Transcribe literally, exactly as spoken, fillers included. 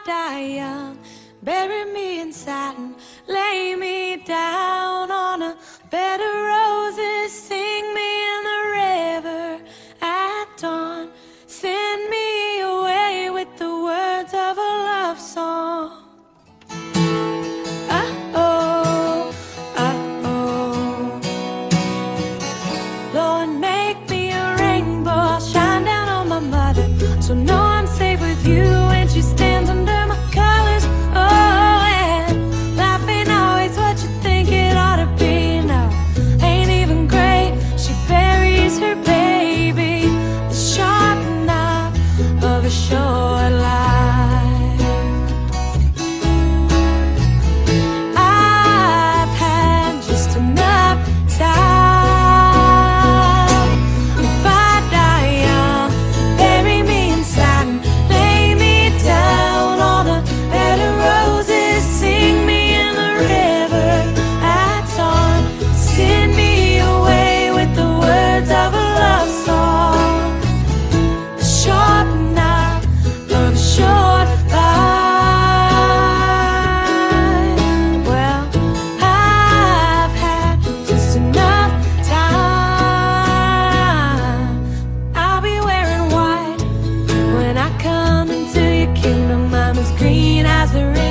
die young, bury me in satin, lay me down on a bed of roses, sing me in the river at dawn, send me away with the words of a love song. Uh-oh, uh-oh, Lord, make me a rainbow, I'll shine down on my mother, so know I'm safe with you when she stands under my colors. Oh, and life ain't always what you think it ought to be. No, ain't even great. She buries her baby, the sharp knife of a short life. I've had just enough time. If I die young, bury me in satin, lay me down on a bed of roses, sing me in the river at dawn, send me away with the words of a love song, the sharp knife of a short life. Well, I've had just enough time. I'll be wearing white when I come into your kingdom. I'm as green as the river